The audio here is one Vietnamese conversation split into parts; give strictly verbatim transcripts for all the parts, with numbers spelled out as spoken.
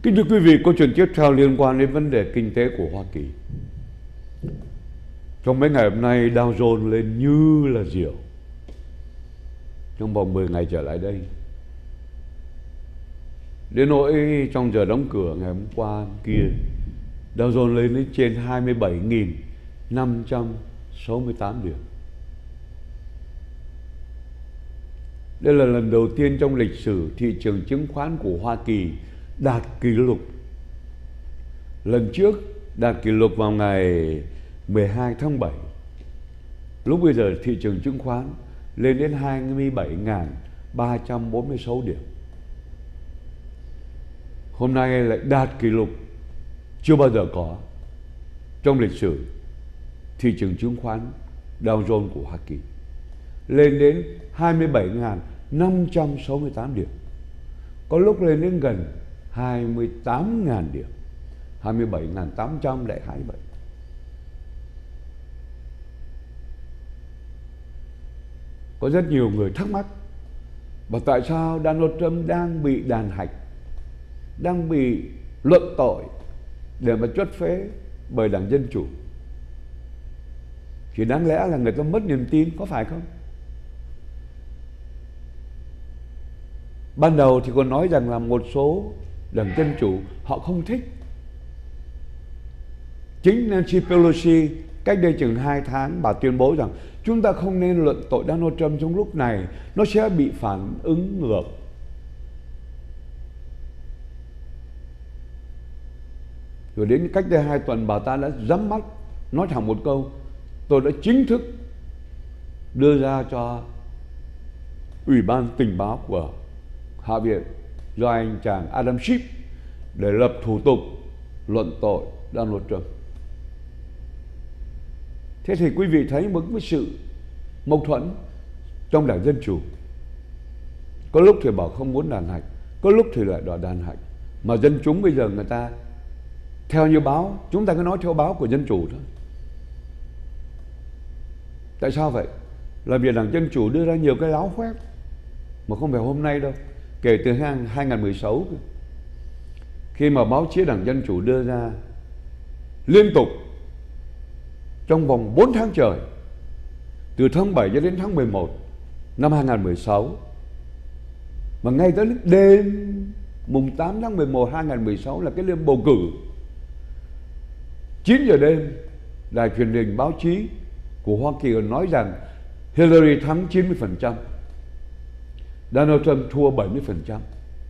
Kính thưa quý vị, câu chuyện tiếp theo liên quan đến vấn đề kinh tế của Hoa Kỳ. Trong mấy ngày hôm nay, Dow Jones lên như là diều. Trong vòng mười ngày trở lại đây, đến nỗi trong giờ đóng cửa ngày hôm qua hôm kia, Dow Jones lên đến trên hai mươi bảy nghìn năm trăm sáu mươi tám điểm. Đây là lần đầu tiên trong lịch sử thị trường chứng khoán của Hoa Kỳ đạt kỷ lục. Lần trước đạt kỷ lục vào ngày mười hai tháng bảy. Lúc bây giờ thị trường chứng khoán lên đến hai mươi bảy nghìn ba trăm bốn mươi sáu điểm. Hôm nay lại đạt kỷ lục chưa bao giờ có trong lịch sử thị trường chứng khoán Dow Jones của Hoa Kỳ, lên đến hai mươi bảy nghìn năm trăm sáu mươi tám điểm. Có lúc lên đến gần hai mươi tám nghìn điểm, hai mươi bảy nghìn tám trăm hai mươi bảy. Có rất nhiều người thắc mắc, và tại sao Donald Trump đang bị đàn hạch, đang bị luận tội để mà chuất phế bởi đảng Dân Chủ? Thì đáng lẽ là người ta mất niềm tin, có phải không? Ban đầu thì còn nói rằng là một số đảng Dân Chủ họ không thích. Chính Nancy Pelosi cách đây chừng hai tháng bà tuyên bố rằng chúng ta không nên luận tội Donald Trump trong lúc này, nó sẽ bị phản ứng ngược. Rồi đến cách đây hai tuần bà ta đã nhắm mắt nói thẳng một câu: tôi đã chính thức đưa ra cho Ủy ban tình báo của Hạ viện do anh chàng Adam Schiff để lập thủ tục luận tội Donald Trump. Thế thì quý vị thấy một cái sự mâu thuẫn trong đảng Dân Chủ. Có lúc thì bảo không muốn đàn hạch, có lúc thì lại đòi đàn hạch. Mà dân chúng bây giờ người ta theo như báo, chúng ta cứ nói theo báo của Dân Chủ thôi. Tại sao vậy? Là vì đảng Dân Chủ đưa ra nhiều cái láo khoét, mà không phải hôm nay đâu, kể từ hai nghìn không trăm mười sáu, khi mà báo chí đảng Dân Chủ đưa ra liên tục trong vòng bốn tháng trời, từ tháng bảy cho đến tháng mười một năm hai nghìn không trăm mười sáu, mà ngay tới đêm mùng tám tháng mười một hai nghìn không trăm mười sáu là cái đêm bầu cử, chín giờ đêm, đài truyền hình báo chí của Hoa Kỳ nói rằng Hillary thắng chín mươi phần trăm, Donald Trump thua bảy mươi phần trăm.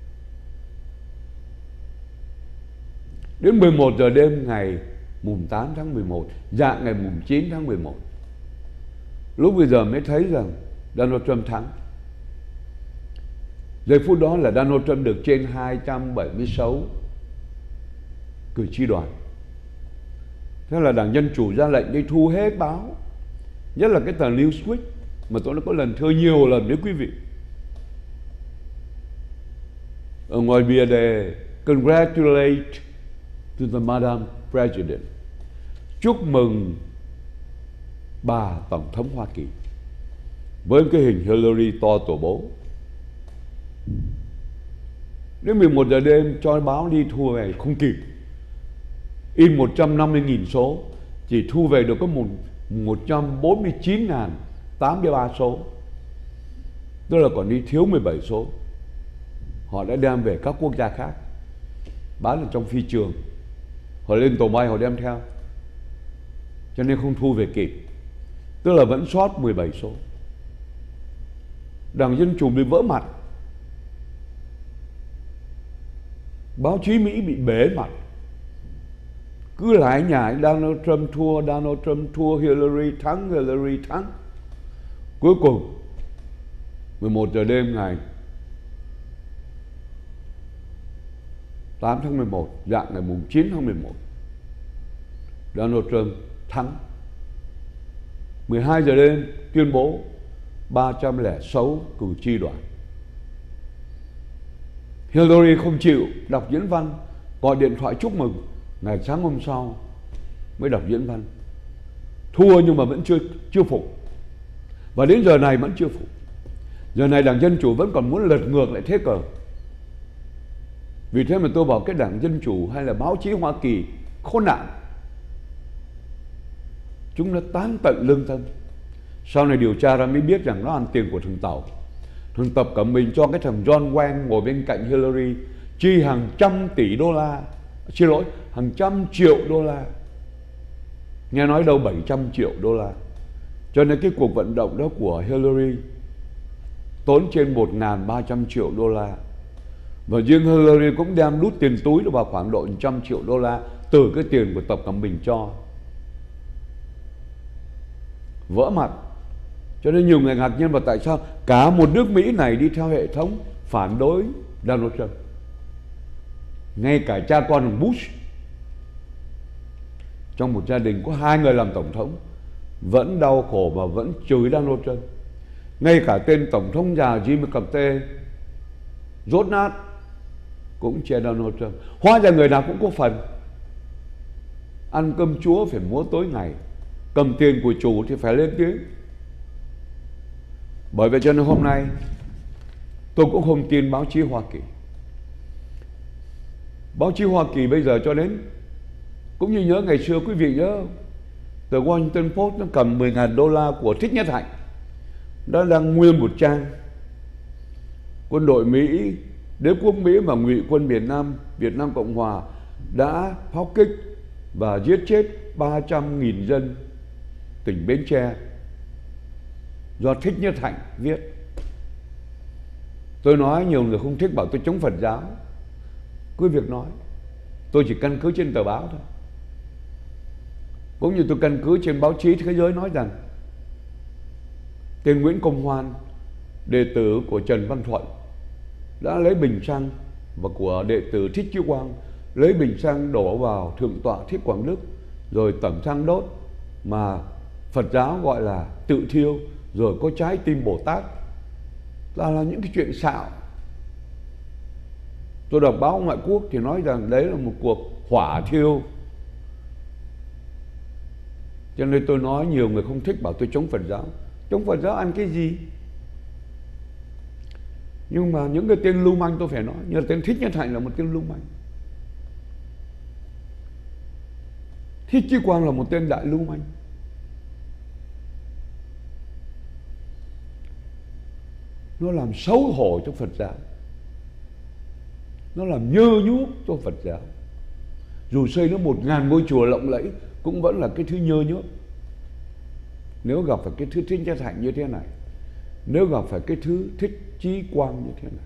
Đến mười một giờ đêm ngày mùng tám tháng mười một, dạng ngày mùng chín tháng mười một, lúc bây giờ mới thấy rằng Donald Trump thắng. Giây phút đó là Donald Trump được trên hai trăm bảy mươi sáu cử tri đoàn. Thế là đảng Dân Chủ ra lệnh đi thu hết báo, nhất là cái tờ Newsweek mà tôi đã có lần thưa nhiều lần với quý vị. Ở ngoài bìa đề "Congratulate to the Madam President", chúc mừng bà Tổng thống Hoa Kỳ, với cái hình Hillary to tổ bố. Đến mười một giờ đêm cho báo đi thu về không kịp, in một trăm năm mươi nghìn số, chỉ thu về được có một một trăm bốn mươi chín nghìn tám mươi ba số, tức là còn đi thiếu mười bảy số. Họ đã đem về các quốc gia khác bán ở trong phi trường, họ lên tàu bay họ đem theo, cho nên không thu về kịp, tức là vẫn sót mười bảy số. Đảng Dân Chủ bị vỡ mặt, báo chí Mỹ bị bể mặt, cứ lại nhảy Donald Trump thua, Donald Trump thua, Hillary thắng, Hillary thắng. Cuối cùng mười một giờ đêm ngày tám tháng mười một, dạng ngày mùng chín tháng mười một, Donald Trump thắng. mười hai giờ đêm tuyên bố ba trăm lẻ sáu cử tri đoàn. Hillary không chịu đọc diễn văn, gọi điện thoại chúc mừng. Ngày sáng hôm sau mới đọc diễn văn. Thua nhưng mà vẫn chưa chưa phục, và đến giờ này vẫn chưa phục. Giờ này đảng Dân Chủ vẫn còn muốn lật ngược lại thế cờ. Vì thế mà tôi bảo cái Đảng Dân Chủ hay là báo chí Hoa Kỳ khốn nạn. Chúng nó tán tận lương tâm. Sau này điều tra ra mới biết rằng nó ăn tiền của thằng Tàu. Thằng Tập Cận Bình cho cái thằng John Wayne ngồi bên cạnh Hillary chi hàng trăm tỷ đô la, xin lỗi, hàng trăm triệu đô la, nghe nói đâu bảy trăm triệu đô la. Cho nên cái cuộc vận động đó của Hillary tốn trên một nghìn ba trăm triệu đô la. Và riêng Hillary cũng đem đút tiền túi vào khoảng độ một trăm triệu đô la từ cái tiền của Tập Cận Bình cho. Vỡ mặt. Cho nên nhiều người ngạc nhiên vào tại sao cả một nước Mỹ này đi theo hệ thống phản đối Donald Trump. Ngay cả cha con của Bush, trong một gia đình có hai người làm tổng thống, vẫn đau khổ và vẫn chửi Donald Trump. Ngay cả tên tổng thống già Jimmy Carter rốt nát cũng che Donald Trump. Hóa ra người nào cũng có phần. Ăn cơm chúa phải múa tối ngày, cầm tiền của chủ thì phải lên tiếng. Bởi vậy cho nên hôm nay tôi cũng không tin báo chí Hoa Kỳ. Báo chí Hoa Kỳ bây giờ cho đến, cũng như nhớ ngày xưa, quý vị nhớ tờ Washington Post nó cầm mười nghìn đô la của Thích Nhất Hạnh, đó đang nguyên một trang quân đội Mỹ, đế quốc Mỹ và ngụy quân Việt Nam, Việt Nam Cộng Hòa đã pháo kích và giết chết ba trăm nghìn dân tỉnh Bến Tre, do Thích Nhất Hạnh viết. Tôi nói nhiều người không thích bảo tôi chống Phật giáo, cứ việc nói, tôi chỉ căn cứ trên tờ báo thôi. Cũng như tôi căn cứ trên báo chí thế giới nói rằng tên Nguyễn Công Hoan, đệ tử của Trần Văn Thuận, đã lấy bình xăng, và của đệ tử Thích Chí Quang lấy bình xăng đổ vào Thượng tọa Thích Quảng Đức rồi tẩm xăng đốt, mà Phật giáo gọi là tự thiêu, rồi có trái tim Bồ Tát, là, là những cái chuyện xạo. Tôi đọc báo ngoại quốc thì nói rằng đấy là một cuộc hỏa thiêu. Cho nên tôi nói nhiều người không thích bảo tôi chống Phật giáo. Chống Phật giáo ăn cái gì? Nhưng mà những cái tên lưu manh tôi phải nói, như là tên Thích Nhất Hạnh là một tên lưu manh, Thích Chí Quang là một tên đại lưu manh. Nó làm xấu hổ cho Phật giáo, nó làm nhơ nhuốc cho Phật giáo. Dù xây nó một ngàn ngôi chùa lộng lẫy cũng vẫn là cái thứ nhơ nhuốc. Nếu gặp phải cái thứ Thích Nhất Hạnh như thế này, nếu gặp phải cái thứ Thích Chí Quang như thế này,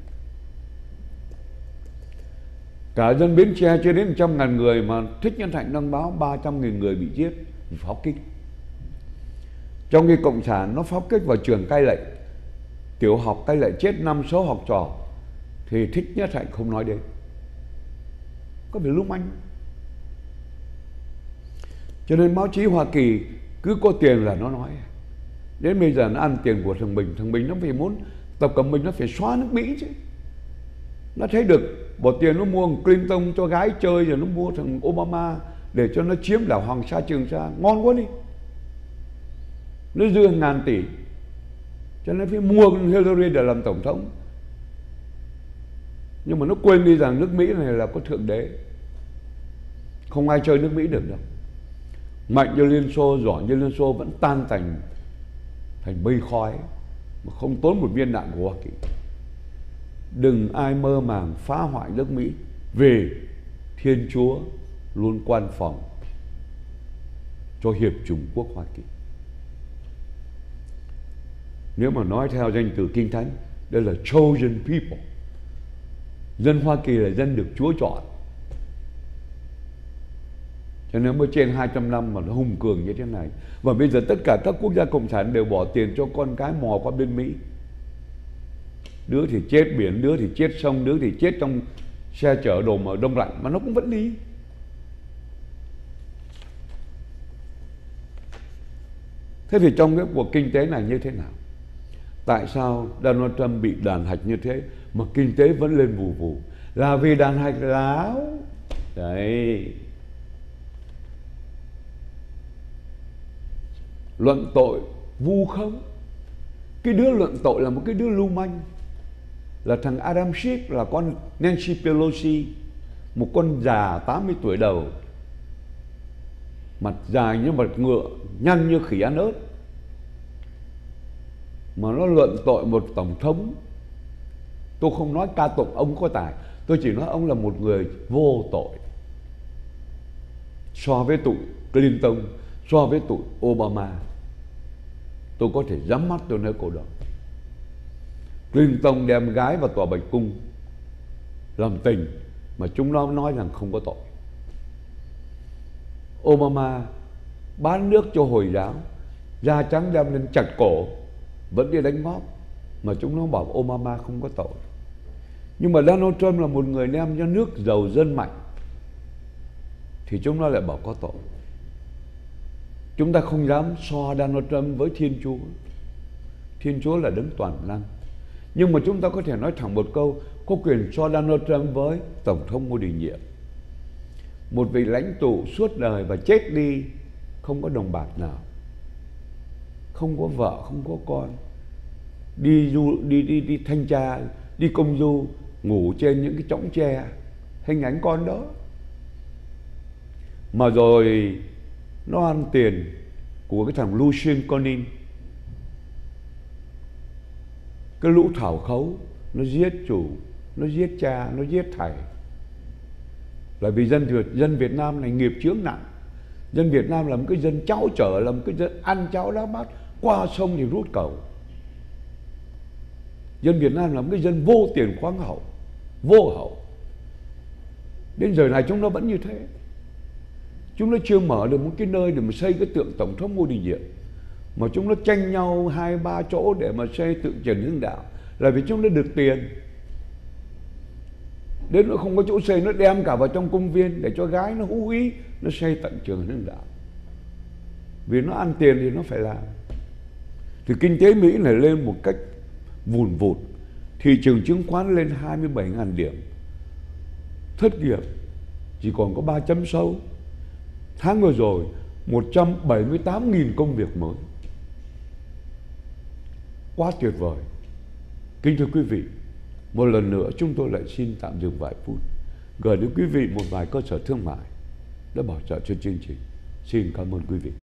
cả dân Bến Tre chưa đến một trăm ngàn người mà Thích Nhất Hạnh đăng báo ba trăm nghìn người bị giết vì pháo kích. Trong khi Cộng sản nó pháo kích vào trường Cai Lậy, tiểu học Cai Lậy chết năm sáu học trò, thì Thích Nhất Hạnh không nói đến. Có phải lưu manh? Cho nên báo chí Hoa Kỳ cứ có tiền là nó nói. Đến bây giờ nó ăn tiền của thằng Bình. Thằng Bình nó phải muốn, Tập Cận Bình nó phải xóa nước Mỹ chứ. Nó thấy được bỏ tiền nó mua thằng Clinton cho gái chơi, rồi nó mua thằng Obama để cho nó chiếm đảo Hoàng Sa Trường Sa, ngon quá đi. Nó dư ngàn tỷ, cho nên phải mua Hillary để làm tổng thống. Nhưng mà nó quên đi rằng nước Mỹ này là có thượng đế, không ai chơi nước Mỹ được đâu. Mạnh như Liên Xô, giỏi như Liên Xô vẫn tan thành thành mây khói mà không tốn một viên đạn của Hoa Kỳ. Đừng ai mơ màng phá hoại nước Mỹ, vì Thiên Chúa luôn quan phòng cho Hiệp chủng quốc Hoa Kỳ. Nếu mà nói theo danh từ Kinh Thánh, đây là chosen people. Dân Hoa Kỳ là dân được Chúa chọn. Cho nên mới trên hai trăm năm mà nó hùng cường như thế này. Và bây giờ tất cả các quốc gia cộng sản đều bỏ tiền cho con cái mò qua bên Mỹ. Đứa thì chết biển, đứa thì chết sông, đứa thì chết trong xe chở đồ mà đông lạnh, mà nó cũng vẫn đi. Thế thì trong cái cuộc kinh tế này như thế nào? Tại sao Donald Trump bị đàn hạch như thế mà kinh tế vẫn lên vù vù? Là vì đàn hạch láo. Đấy. Luận tội vu khống. Cái đứa luận tội là một cái đứa lưu manh, là thằng Adam Schiff, là con Nancy Pelosi, một con già tám mươi tuổi đầu, mặt dài như mặt ngựa, nhăn như khỉ ăn ớt, mà nó luận tội một tổng thống. Tôi không nói ca tụng ông có tài, tôi chỉ nói ông là một người vô tội. So với tụi Clinton, so với tụi Obama, tôi có thể nhắm mắt tôi nói câu đó. Clinton đem gái vào tòa Bạch Cung làm tình, mà chúng nó nói rằng không có tội. Obama bán nước cho Hồi giáo, da trắng đem lên chặt cổ, vẫn đi đánh móp, mà chúng nó bảo Obama không có tội. Nhưng mà Donald Trump là một người đem cho nước giàu dân mạnh, thì chúng nó lại bảo có tội. Chúng ta không dám so Donald Trump với Thiên Chúa. Thiên Chúa là đấng toàn năng. Nhưng mà chúng ta có thể nói thẳng một câu, có quyền so Donald Trump với Tổng thống Ngô Đình Diệm, một vị lãnh tụ suốt đời và chết đi không có đồng bạc nào, không có vợ, không có con, đi du đi đi đi thanh tra, đi công du, ngủ trên những cái chõng tre, hình ảnh con đó. Mà rồi nó ăn tiền của cái thằng Lucien Conin, cái lũ thảo khấu, nó giết chủ, nó giết cha, nó giết thầy. Là vì dân Việt, dân Việt Nam này nghiệp chướng nặng. Dân Việt Nam là một cái dân cháu chở, là một cái dân ăn cháo đá bát, qua sông thì rút cầu. Dân Việt Nam là một cái dân vô tiền khoáng hậu, vô hậu. Đến giờ này chúng nó vẫn như thế. Chúng nó chưa mở được một cái nơi để mà xây cái tượng Tổng thống Ngô Đình Diệm, mà chúng nó tranh nhau hai ba chỗ để mà xây tượng Trần Hưng Đạo, là vì chúng nó được tiền. Đến nó không có chỗ xây, nó đem cả vào trong công viên để cho gái nó hú hí, nó xây tận Trần Hưng Đạo. Vì nó ăn tiền thì nó phải làm. Thì kinh tế Mỹ này lên một cách vùn vụt, thị trường chứng khoán lên hai mươi bảy nghìn điểm, thất nghiệp chỉ còn có ba chấm sáu. Tháng vừa rồi một trăm bảy mươi tám nghìn công việc mới. Quá tuyệt vời. Kính thưa quý vị, một lần nữa chúng tôi lại xin tạm dừng vài phút, gửi đến quý vị một vài cơ sở thương mại đã bảo trợ cho chương trình. Xin cảm ơn quý vị.